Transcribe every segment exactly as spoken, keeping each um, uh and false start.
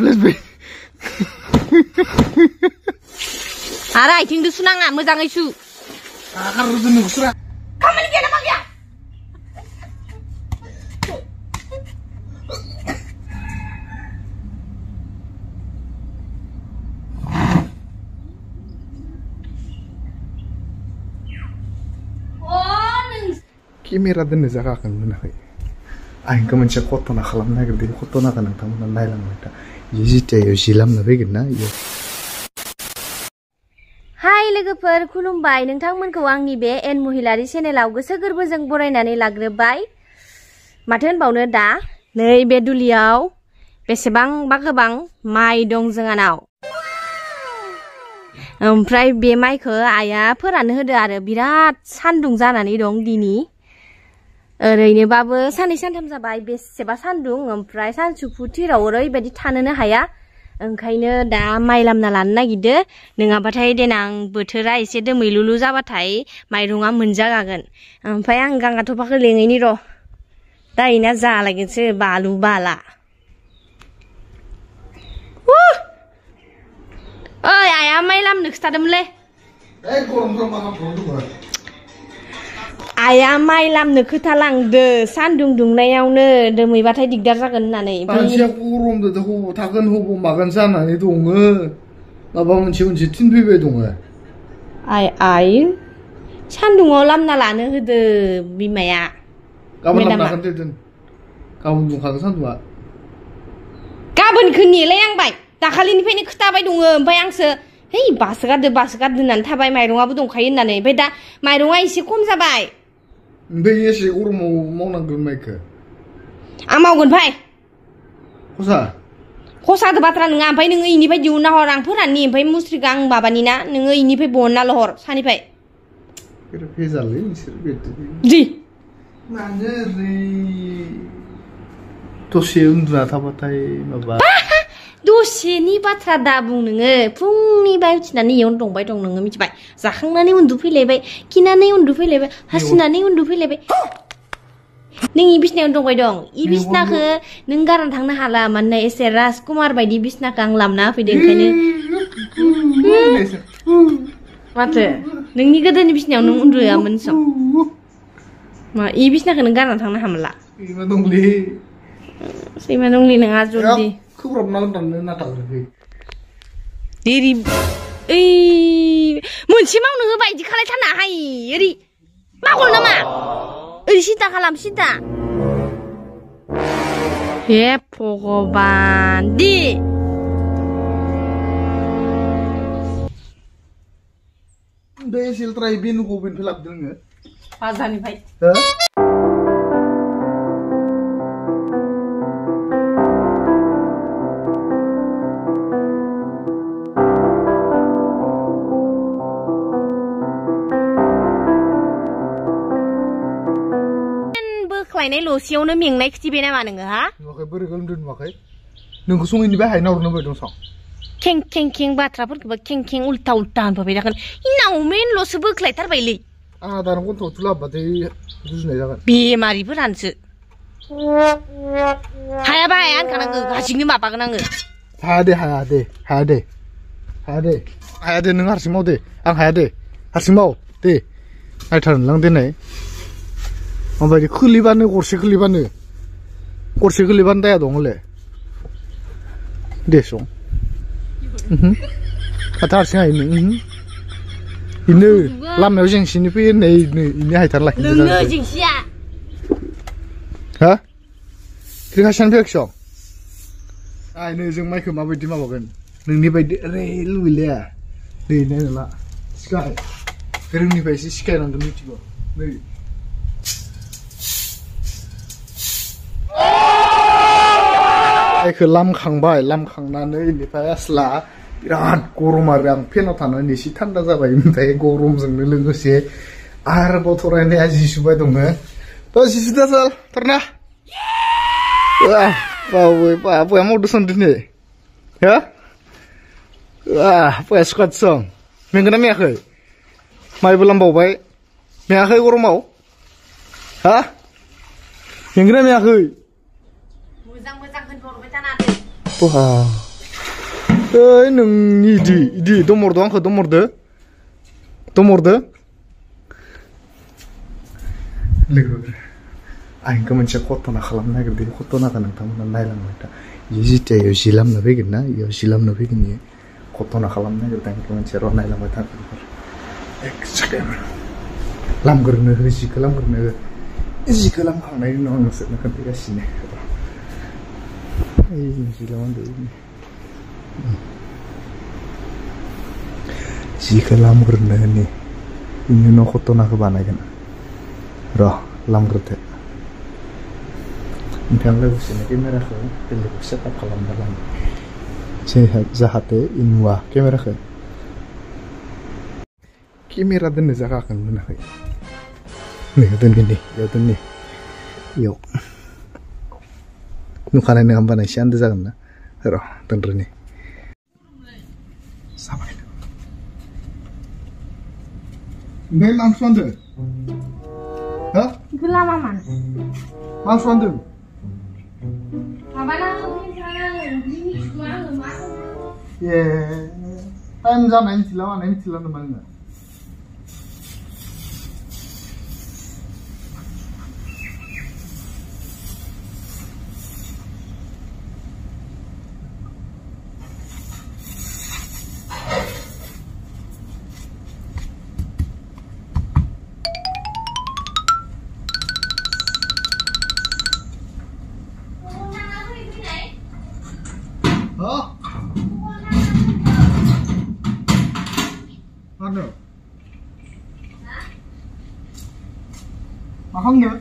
फ्लेसबाय आरो आथिंदो सुनाङा मोजाङै सु आखार दोननो गुसुरा खामानि गैया नामा गैया केमेरा दोननो जागाखौनो मोनाखै आं इखौ मोनसे घटना खालामनो नागिरदों घटनाखौ नोंथांमोना नायलांबाय था इयो जितिया जि लामनो फैगोन ना इयो हाय लोगोफोर खुलुमबाय नोंथांमोनखौ आंनि बे एन महिलारि चेनेलाव गोसो गोरबोजों बरायनानै लाग्रोबाय माथो होनबावनो दा नै बे दुलियाव बेसेबांबा गोबां माइ दं जोंहानाव ओमफ्राय बे माइखौ आइया फोराननो होदो आरो बिराद सान्दुं जानानै दं दिनि ओरैनोबाबो साननै सानथाम जाबाय बेसेबा सान्दुं ओमफ्राय सानसुफु थिराव ओरैबायदि थानोनो हाया ओंखायनो दा माइ लामना लानो नागिरदो नङाबाथाय देनां बोथोरा एसे दोमैलुलु जाबाथाय माइरङा मोनजागागोन ओमफ्राय आं गांगा थफाखौ लेङैनि र' दा इना जालायगोनसो बालु बाला ओइ आइया माइ लामनो खिथादोंमोनलै आइया माइ लामनो खोथा लांदो सान्दुं दुंनायावनो दोमैबाथाय दिगदार जागोन होननानै मानसिया गरमदो हबाव थागोन हबाव मागोन जानानै दङ माबा मोनसे मोनसे थिनफैबाय दङ आइ आइ सान्दुङाव लामना लानो होदो बिमाया गाबोन लामना लागोन दे दोन गाबोन दुंखागोन सान्दुङा गाबोनखौ नेलाय आंबाय दाखालिनिफ्रायनो खोथाबाय दङ ओमफ्राय आंसो है बासो गारदो बासो गारदो होननानै थाबाय माइरङाबो दंखायो होननानै ओमफ्राय दा माइरङा एसे खम जाबाय ओमफ्राय एसे गरमाव मावनांगोन माइखौ आं मावगोन फाय खसा खसादो बाथ्रा नङा ओमफ्राय नोङो इनिफ्राय दिहुनना हर आं फोराननि ओमफ्राय मुस्रिखौ आं माबानि ना नोङो इनिफ्राय बहनना हर सानिफ्राय भेजालै नोंसोर जि मानो ओरै दसे उन्दुना थाबाथाय माबा दसेनि बाथ्रा दा बुं नोङो फुंनिफ्राय उथिनानै इयावनो दंबाय दं नोङो मिथिबाय जाखांनानै उन्दुफैलायबाय खिनानै उन्दुफैलायबाय हासुनानै उन्दुफैलायबाय नों इ बिसनायावनो दंबाय दं इ बिसनाखौ नों गारना थांनो हाला मानोना एसे राजकुमार बायदि बिसनाखौ आं लामना होफैदों ओंखायनो माथो नोंनि गोदोनि बिसनायाव नों उन्दुयामोन सम मा इ बिसनाखौ नों गारना थांनो हामला सैमा दंलै सैमा दंलै नङा जल्दि खोब्राबना होननानै नाथाग्रोखै देरि ओइ मोनसे मावनो होबाय इदि खालायथारना हाय ओरै मागल नामा ओरै सिदा खालाम सिदा हे भगबान दि बे सिलट्राय बेनुखौ बेनिफ्राय लाबोदों नोङो बाजारनिफ्राय हो बोख्लायनाय लसेयावनो मेंनाय खिथिबाय नामा नोङो हा नुवाखै बोरै गोलोमदो नुवाखै नोंखौ सङैनिफ्राय हायना हरनो बाय दं सं खें खें खें बाथ्राफोरखौबो खें खें उल्था उल्था होनफाबाय थागोन इनाव मेनल'सो बोख्लायथारबायलै आंहा दानो गन्थ'आव थुला हाबबाथाय गुजुनाय जागोन बेमारिफोरानोसो हायाबा हाया होनखानांगौ हारसिंनो माबागोन आङो हाया दे हाया दे हाया दे हाया दे हाया दे नों हारसिं माव दे आं हाया दे हारसिं माव दे नायथारनोलां देनाय माबायदि खोलिबानो गरसे खोलिबानो गरसे खोलिबानो दाया दं हले दे सं माथो हारसिं हायो नों इनो लामायाव जेंसिनि फैयो नै इनो हायथार लाखिनो नोंनो जेंसिया हा रिखासन फैयाखै आइ नै जों माइखौ माबायदि माबागोन नोंनि बायदि ओरै लुबैलाया नै नायनोला सिखाय गोरोंनिफ्राय एसे सिखायनांगोन मिथिगौ नै माइखौ लामखांबाय लामखांनानै बेनिफ्राय आसला बिराद गरम आरो आं फेनाव थानानै एसे थान्दा जाबाय ओमफ्राय गरमजोंनो लोगोसे आरोबाव थरायनाया जि सुबाय दङ थ' जि सुदा साल थरना बावै बाबया मावदो सन दिनै हो बाया सुखाद सं मेंगोना मेयाखै माइबो लामबावबाय मेयाखै गरमाव हा मेंगोना मेयाखै मोजां मोजां होनहरबाय थानानै बहा ओइ नोंनि इदि इदि दमरदो आंखौ दमरदो दमरदो लोगोफोर आं इखौ मोनसे घटना खालामनो नागिरदों घटनाखौ नोंथांमोना नायलांबाय था इयो जितिया इयाव जि लामनो फैगोन ना इयाव जि लामनो फैगोन इयो घटना खालामनो नागिरदों आं इखौ मोनसे र' नायलांबाय था एक सेकेन्ड लामग्रोनो हो जिखौ लामग्रोनो हो जिखौ लामखांनायनि उनाव आं नोंसोरनो खोन्थागासिनो ओइ जि लामदो जिखौ लामग्रोनो होनि बेनि उनाव घटनाखौ बानायगोन र' लामग्रोदो नोंथां लोगोसेनो केमेराखौ बेलेग सेटआप खालामना लानो जाहाथे नुवा केमेराखौ केमेरा दोननो जायगाखौनो मोनाखै नै दोनगोन दे बेयाव दोननि बेयाव नुखानाय नङा होमबा एसे आन्दो जागोन ना र' दोनग्रोनि जाबाय ओमफ्राय मा ओंख्रि संदों हो लामा मान मा संदों ए टाइम जानाय मिथिला मानाय मिथिला नामा नोङो Ano? Mahal nggak?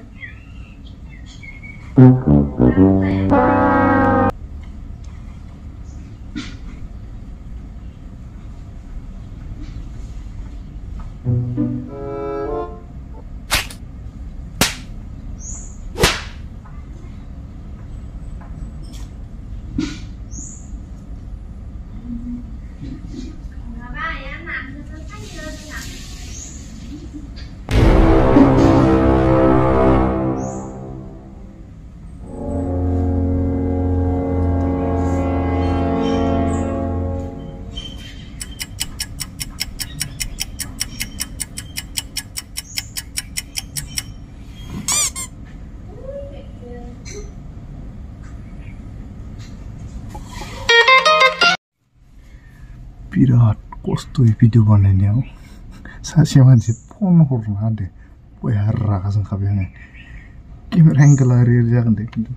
बिराद खस्थ'यै भिडिअ बानायनायाव सासे मानसि फन हरनो हादों बया रागा जोंखाबाय आङो केमेरा एंगोला ओरै ओरै जागोन दे खिन्थु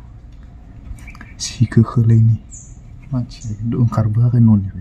सिखौ खोलैनि मानसिया खिन्थु ओंखारबोआखै न'निफ्राय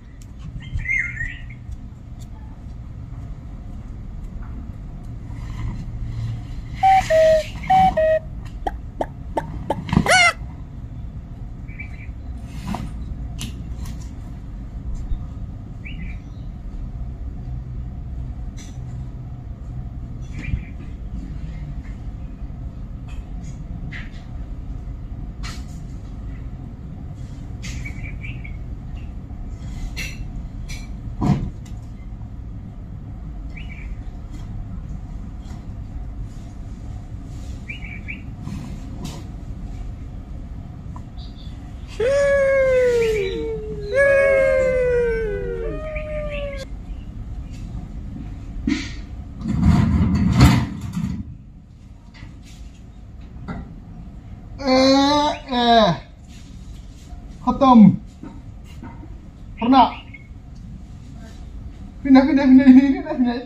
खतम pernah pindah pindah pindah ini pindah pindah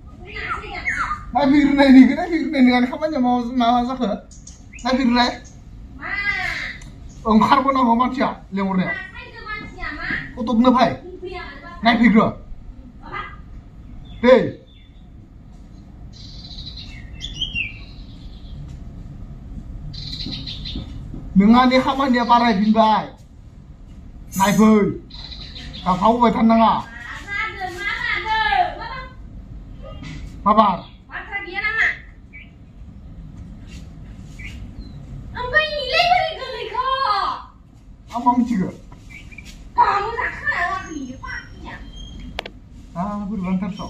nabi pindah ini kita pindah dengan kapan mau mau masak ya nabi pindah ओंखारबोना हो मानसिया लेंहरनाया गथ'नो फाय नायफैग्रो दे नोंहानि खामानिया बारायफिनबाय नायफै गाफावबाय थानाङा माबार apa michigo? Kamu tak kenal lagi, pakinya. Ah, berulang terso.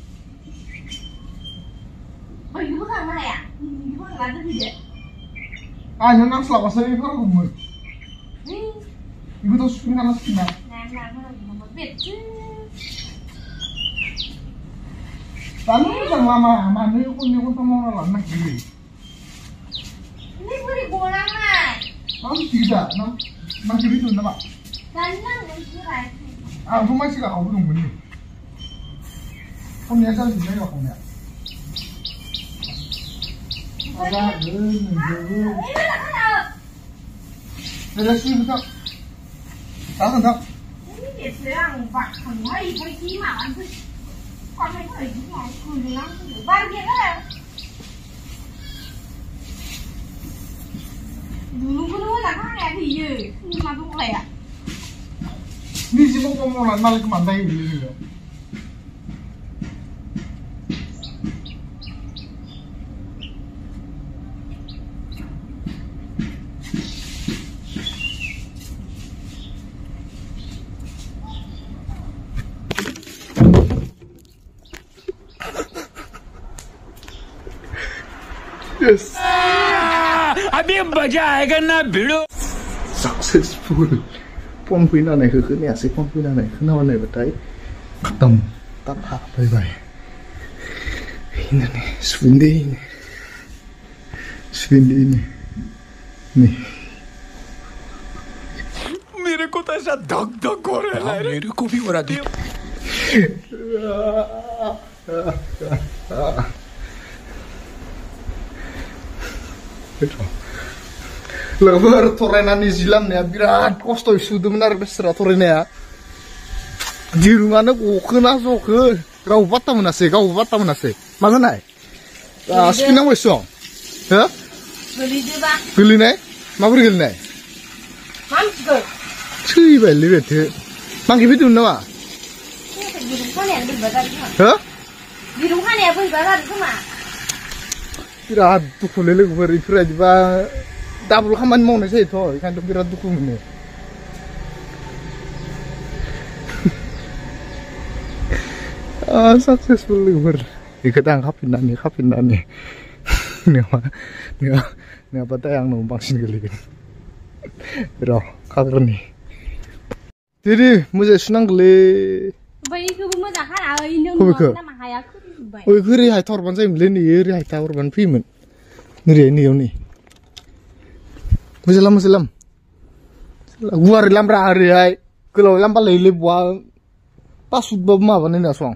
Oh, ibu bukan mana ya? Ibu bukan ada juga. Ah, yang nang selawat saya itu aku mau. Ibu tuh suka nang sekitar. Lalu yang lama mana itu punya untuk mau lawan lagi. Ini beri bola mai. Nam tidak, nam nam kiri tu nama. Kanang mencerai. Ah, tu masih kau belum beli. Kau ni asal sini kau kau ni. Ada, eh, eh. Ada sih betul. Tahu tak? Ini dia serang pak, semua ibu ini makan tu. Con mấy người cũng nói cười lắm, ba kia đó là đúng có nói là khác này thì gì nhưng mà không phải ạ. Đi chỉ không có một lần nào cái màn đây gì nữa. Yes. अभी मजा आएगा ना भिड़ो Successful. Pon pin nàyคือคือเนี่ยสิpon pin nàyคือnào này betai khatam tap ha bye bye. Ini nih Swindi ini. Swindi ini. Nih. मेरे को तो ऐसा धक धक हो रहा है मेरे को भी हो रहा है Lebar torenan di silam nih, birat kosto sudah benar besar torennya. Di rumahnya kok kena sok, kau buat tamu nasi, kau buat tamu nasi, mana nih? Sepinang wesong, ya? Beli je bang. Beli nih, mau beli nih? Mampu. Cuy beli betul, mangki betul nama? Di rumah ni ada berat cuma. Hah? Di rumah ni ada berat cuma. Birat tuh kalau lagi beri fresh bah. Double kaman mau nasi itu, kan tuh birat dukung ini. Ah, successful liver. Ikatan kapin nani, kapin nani. Ni apa, ni apa, ni apa tuh yang numpang sini kali ini. Bro, kabar ni. Jadi, muzik senang kali. Bayi tu pun macam hal ini orang nama hayat tu bayi. Oh, kiri hai thorban saya beli ni, kiri hai thorban pimen. Ni ni ni. Muslim Muslim. Gua lam ra hari hai. Kalau lam palai le buat pasut bama bani nasong.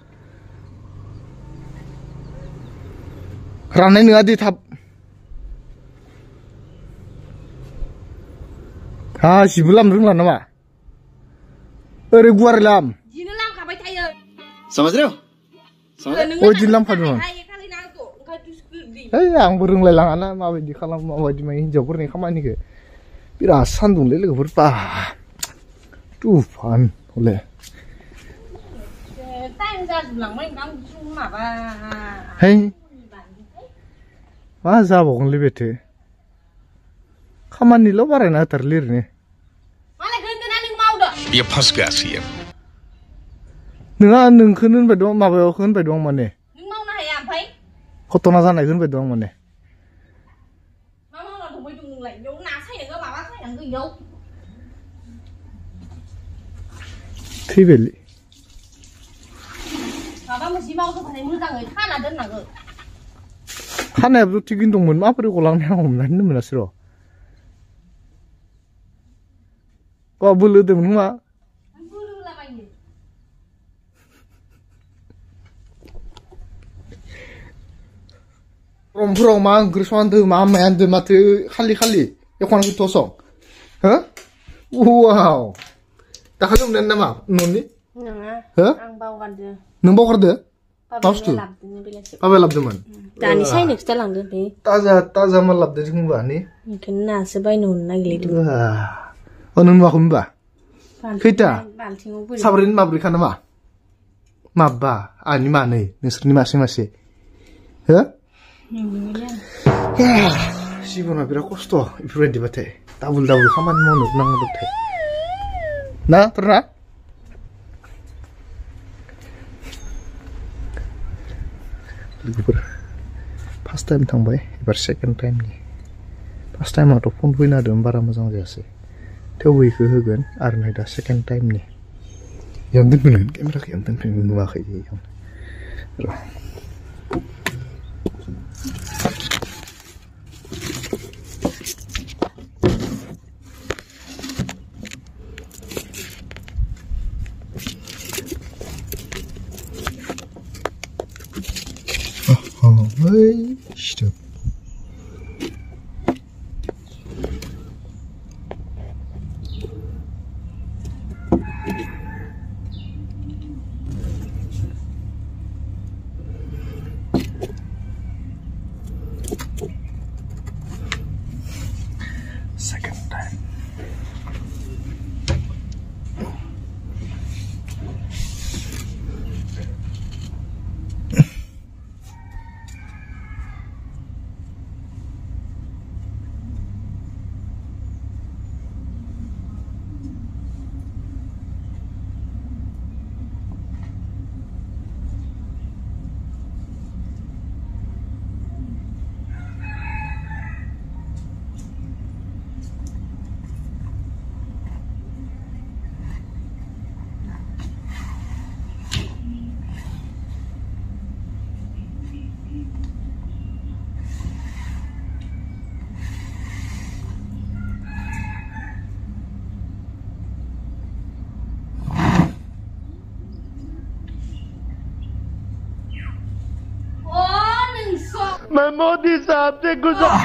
Rana ni adi thap. Ah, si bulam ring lah nama. Ere gua lam. Jin lam kapai caya. समझ रहे हो Oh, jin lam padu. Eh, yang burung lelang anak mau di kalam mau di main jauh nih kamu ini ke? Biar sandung lele berpa. Tuh, pan, oleh. Hei, masa bokong lebih tu? Kamu ni lo barang nak terlir ni? ये फंस गया CM Nengah neng kunun bedong, mau bawa kunun bedong mana? Kotoran sana kunun bedong mana? Tibeli. Kana itu tinggi dongmun, apa itu kolang yang om nanti mana siro? Kau bulu tu mana? Romprong mang gersuan tu mang main tu mati kali kali, ya kau nak tosong, hah? Wow, tak kalau mana nama noni? Hah? Nang bawa kerja? Tahu tu? Apa lap tu man? Tani saya ni kita lang tu ni. Taza taza mal lap tu cuma ni. Kena sebaik nun lagi tu. Wah, onun mah kumba. Kita sabrin mabri kan nama? Mabba, ani mana? Nisr ni masih masih, hah? Ya, sih pun apa kosto, ibu di bate, tabul tabul kaman mau nuk nang bate. Nah, pernah? Libur, first time thang bay, ibar second time ni. First time atau pun puina ada barang macam jasa. थेवैखो होगोन आरो नै दा सेकेन्ड टाइमनि यावनो दोनफिनगोन केमेराखौ यावनो दोनफिनगोन नुवाखै यावनो र' Hey, stop. Second time. My mouth is up, take good up.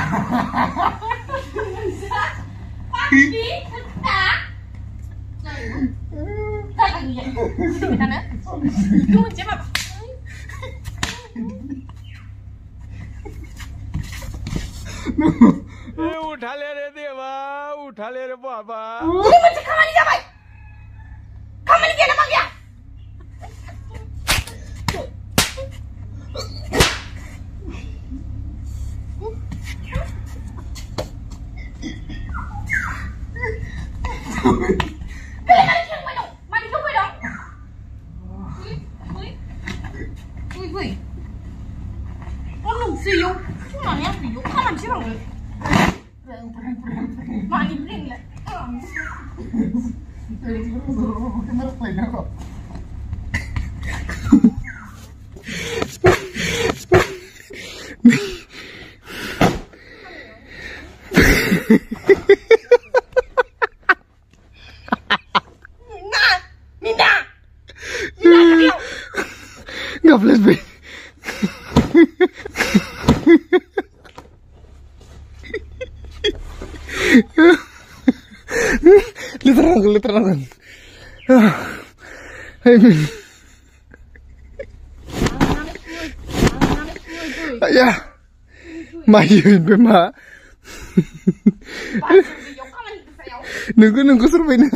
उठा ले रे देवा उठा ले रे बाबा खामानि जाबाय खामानि गैया नामा गैया God bless me. Literal, literal. I mean, yeah. My yun ba ma? Nunggu nunggu survei na.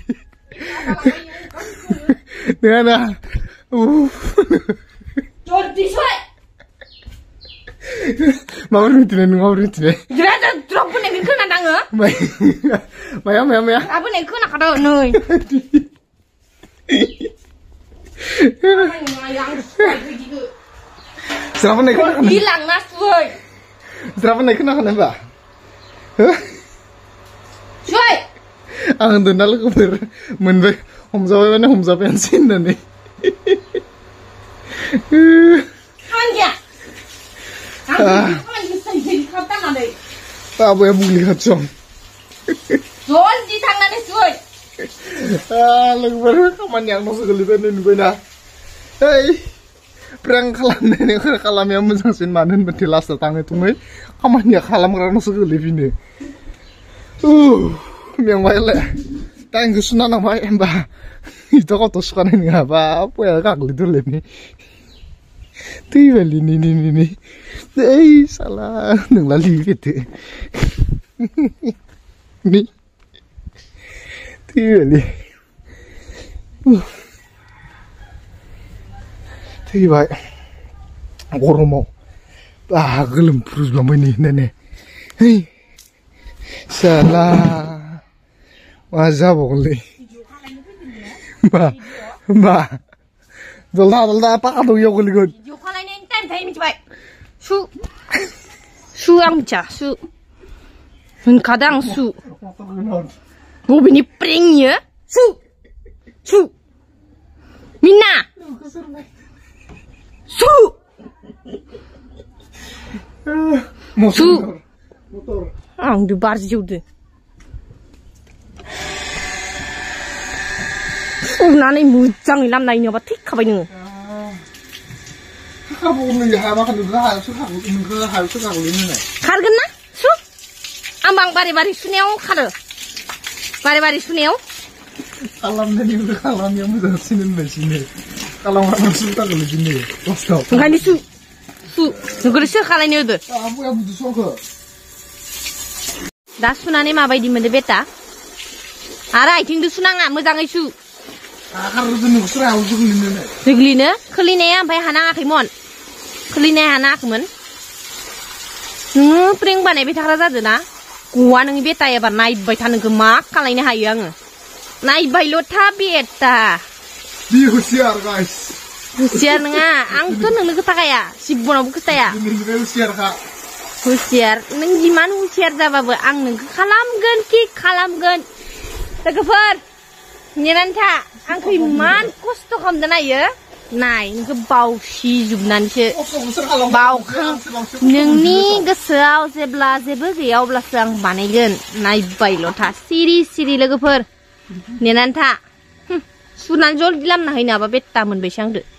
Nunggu na. Uh. Jordi soy. Mawar mitine mawar mitine. Grada drop ne min kana danga. May. Maya maya maya. Abu ne kana kada noi. Serapa ne kana kana. Hilang nas soy. Serapa ne kana kana ba? Soy. Ang donal ko ber menbe homzawe na homzawe an sin na ni. Anja. Anja, kamu bisa jadi kapan ada? Apa ya buli kacang? Jual di tangan ni soy. Ah, lagu baru kaman yang masuk keliban ini bena. Hey, perang kalam ni kalam yang menjangsin manen betilas datang itu ni. Kaman ya kalam kerana masuk kelibin ni. Uh, yang baik le. Tangguh sunan nama embah. Itu kau tos kan ini apa? Apa ya kak lidu le ni? Tiba li ni ni ni ni. Eh, salah neng lali gitu. Ni. Tiba li. Tiba. Orang mau. Ah, gelem perus belum ini nenek. Hei. Salah. Wajah boleh. Ma, ma. Dolda dolda apa kau yang kau lihat? Video call ini time time ni cepat. Su, su ang cha su. Hun kadang su. बबेनि प्रें इयो सु सु मिना सु सु आंदो बार जौदो सुनानै मोजाङै लामनाय नङाबा थैखाबाय नोङो खारगोन ना सु आं बां बारे बारे सुनायाव खारो बारे बारे सुनायाव खालामनायनिफ्राय खालामनाया मोजांसिन होनबायसिनो खालामनानै सुथारगोन बिदिनो खस्थ' ओंखायनो सु सु नोगोर सोर खालायनो होदो आबुया बुदु संखो दा सुनानै माबायदि मोनदो बेटा आरो आथिंदो सुनाङा मोजाङै सु आखारजों स्रायाव जोग्लिनो जोग्लिनो खोलिनाया ओमफ्राय हानाङाखैमोन खोलिनाया हानाङाखैमोन नोङो प्रें बानायबाय थाग्रा जादो ना गवा नोंनि बेटा एबार नायबाय था नोंखौ मा खालायनो हायो आङो नायबायल' था बेटा बि हुसियार गाइस हुसियार नङा आंथ' नोंनो खोथाखाया जिबनावबो खोथाया नोंनिफ्राय हुसियारखा हुसियार नों जिमान हुसियार जाबाबो आं नोंखौ खालामगोन कि खालामगोन लोगोफोर नेनानै था आंखौ इमान खस्थ' खालामदों नायो नाय नोंखौ बावसिजोबनानैसो बावखां नोंनि गोसोआव जेब्ला जेबो गैया अब्लासो आं बानायगोन नायबायल' था सिरि सिरि लोगोफोर नेनानै था सुनानै जल्दि लामना हैनो हाबा बेटा मोनबायसो आंदो